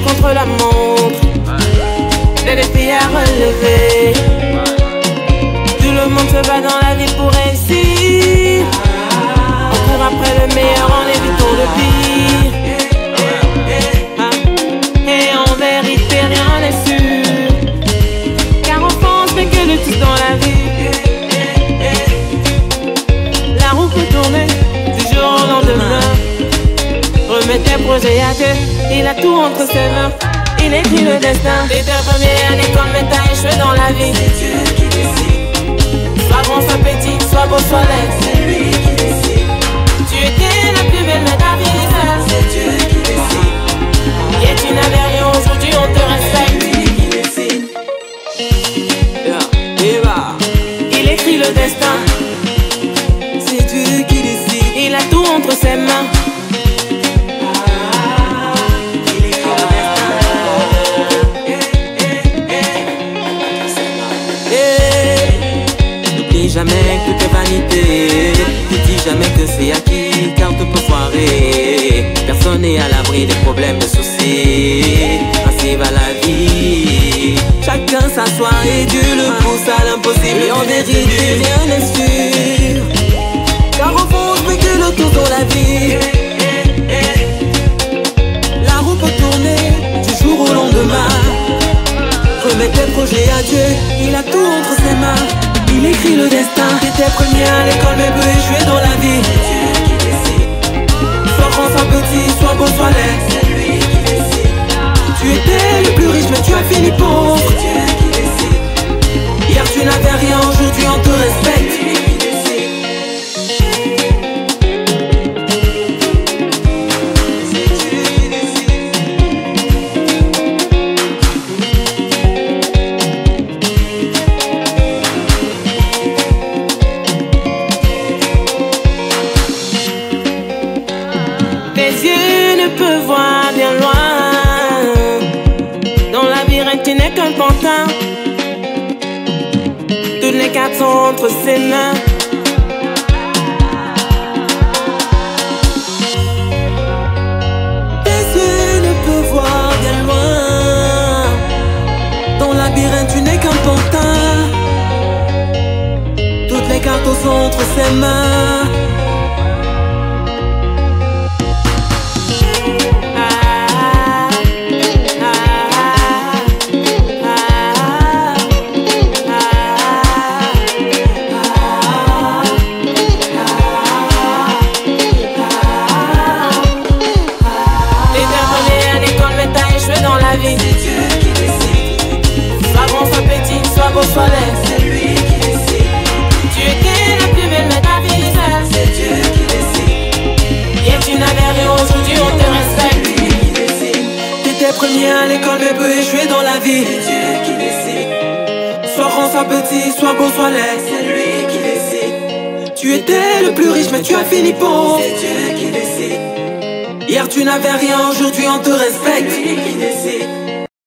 contre la montre, des défis à relever. Tout le monde se bat dans la vie pour réussir. On court après le meilleur en évitant le pire. Et en vérité rien n'est sûr, car on pense que le tout dans la vie. La roue peut tourner du jour au lendemain. Remets tes projets à Dieu, il a tout entre ses mains. Il écrit le destin. T'étais premier à l'école mais t'as échoué dans la vie. C'est Dieu qui décide. Sois grand, sois petit, sois beau, sois laid. C'est lui qui décide. Tu étais la plus belle mais t'as fini seule. C'est Dieu qui décide. Et tu n'avais rien, aujourd'hui on te respecte. C'est lui qui décide. Il écrit le destin. C'est Dieu qui décide. Il a tout entre ses mains. Jamais que tout est vanité. Ne dis jamais que c'est acquis, car tout peut foirer. Personne n'est à l'abri des problèmes, de soucis. Ainsi va la vie. Chacun s'assoit et Dieu le pousse à l'impossible. Et en vérité rien n'est sûr, car au fond on fait que le tour dans la vie. La roue peut tourner du jour au lendemain. Remets tes projets à Dieu, il a tout entre ses mains. Il écrit le destin. T'étais premier à l'école mais peut échouer dans la vie. C'est Dieu qui décide. Sois grand, sois petit, sois beau, sois laid. C'est lui qui décide. Tu étais le plus riche mais tu as fini pauvre. C'est Dieu qui décide. Hier tu n'avais rien, aujourd'hui on te respecte. C'est lui qui décide. C'est Dieu qui décide. Tes yeux ne peuvent voir bien loin. Dans la labyrinthe tu n'es qu'un pantin. Toutes les cartes sont entre ses mains. Tes yeux ne peuvent voir bien loin. Dans la labyrinthe tu n'es qu'un pantin. Toutes les cartes sont entre ses mains. C'est Dieu qui décide. Sois grand, sois petit, sois beau, sois laid. C'est lui qui décide. Tu étais la plus belle mais t'as fini seule. C'est Dieu qui décide. Hier tu n'avais rien, aujourd'hui on te respecte. C'est lui qui décide. T'étais premier à l'école mais peut échouer dans la vie. C'est Dieu qui décide. Sois grand, sois petit, sois beau, sois laid. C'est lui qui décide. Tu étais le plus riche mais tu as fini pauvre. C'est Dieu qui décide. Hier tu n'avais rien, aujourd'hui on te respecte. C'est lui qui décide.